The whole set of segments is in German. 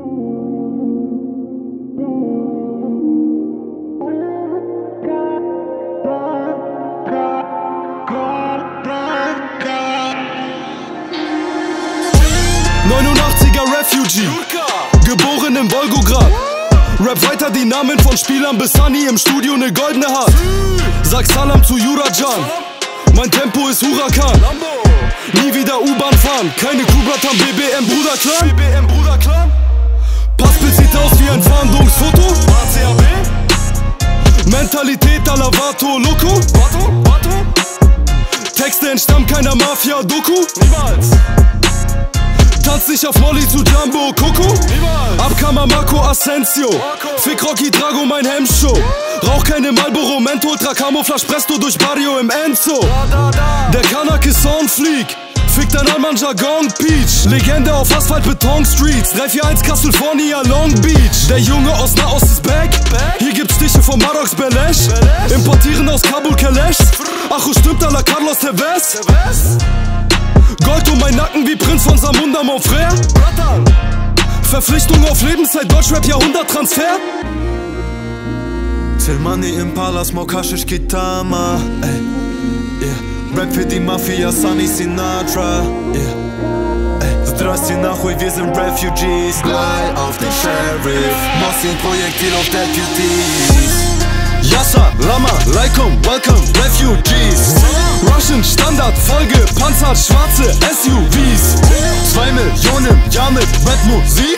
Refugee, geboren im Wolgograd. Rap weiter die Namen von Spielern, bis Sunny im Studio ne goldene hat. Sag Salam zu Jurajan, mein Tempo ist Huracan. Nie wieder U-Bahn fahren, keine Kuhblatt am BBM Bruderclan. Passbild sieht aus wie ein Fahndungsfoto. Mentalität à la Vato Loco. Texte entstammen keiner Mafia-Doku. Niemals. Tanz nicht auf Molly zu Jumbo Coco. Abkammer Marco Asensio. Fick Rocky Drago, mein Hemdshow. Rauch keine Marlboro, Mento, Ultra Camouflage Presto durch Barrio im Enzo. Der Kanak ist on fleek. Fick dein Allmann Jargon Peach. Legende auf Asphalt Beton Streets. 341 California Long Beach. Der Junge aus Nahost ist back. Hier gibt's Stiche von Marox Belesh. Importieren aus Kabul Kalesh. Ach, stimmt à la Carlos Tevez. Gold um mein Nacken wie Prinz von Samunda, mon frère. Verpflichtung auf Lebenszeit, Deutschrap Jahrhunderttransfer. Till Money Impala, Smoke Hashish Kitama. Rap für die Mafia, Sunny Sinatra. Zdrastie nachhol, wir sind Refugees. Blei auf den Sheriff, Mosin Projektil auf Deputies. Yassa, Lama, Laikum, Welcome, Refugees. Russian Standard, Folge, Panzer, schwarze SUVs. 2 Millionen Jahr mit Rap-Musik.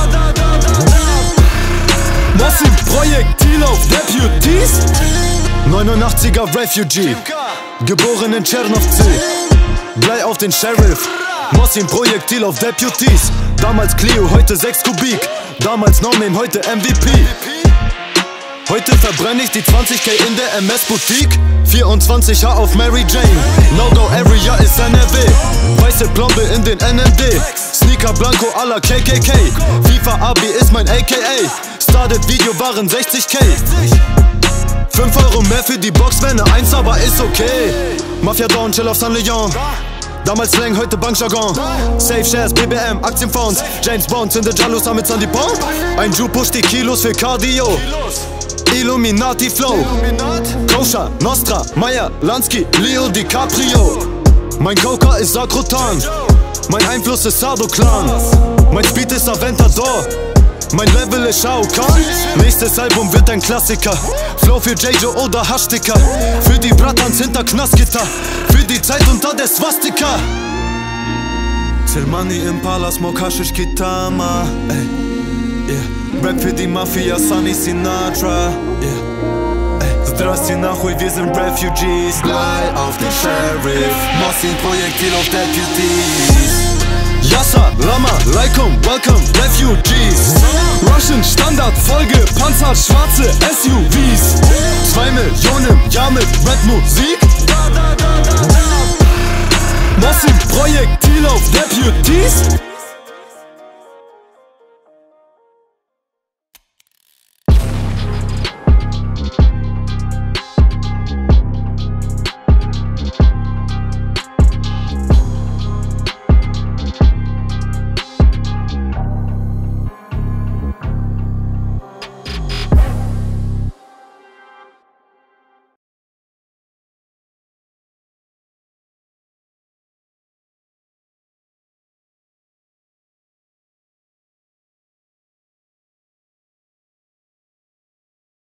Mosin Projektil auf Deputies. 89er Refugee, geboren in Tschernovtsi. Blei auf den Sheriff, Mosin Projektil auf Deputies. Damals Clio, heute 6 Kubik. Damals No Name, heute MVP. Heute verbrenne ich die 20k in der MS-Boutique. 24H auf Mary Jane. No-Go Area ist NRW. Weiße Plombe in den NMD. Sneaker Blanco à la KKK. FIFA AB ist mein AKA. Started Video waren 60k. 5 Euro mehr für die Box, wenn ne 1, aber ist okay. Mafia Dawn, chill auf San Leon. Damals Slang, heute Bankjargon. Safe Shares, BBM, Aktienfonds. James Bond, zündet Jalusa mit Sandy Pong. Ein Ju pusht die Kilos für Cardio. Illuminati Flow. Kosha, Nostra, Meyer, Lansky, Leo DiCaprio. Mein Coca ist Sakrotan. Mein Einfluss ist Sado Clan. Mein Speed ist Aventador. Mein Level ist Shao Kahn. Nächstes Album wird ein Klassiker. Flow für J.J. oder Hashtika. Für die Bratans hinter Knastgitter. Für die Zeit unter der Swastika. Till Money Impala, Smoke Hashish Kitama. Rap für die Mafia, Sunny Sinatra. Zdrastie nachhol, wir sind Refugees. Blei auf den Sheriff, Mosin Projektil auf Deputies. Yassa, Lama, Laikum, Welcome, Refugees. Russian Standard, Folge, Panzer, schwarze SUVs. 2 Millionen Jahr mit Rap-Musik. Mosin Projektil auf Deputies.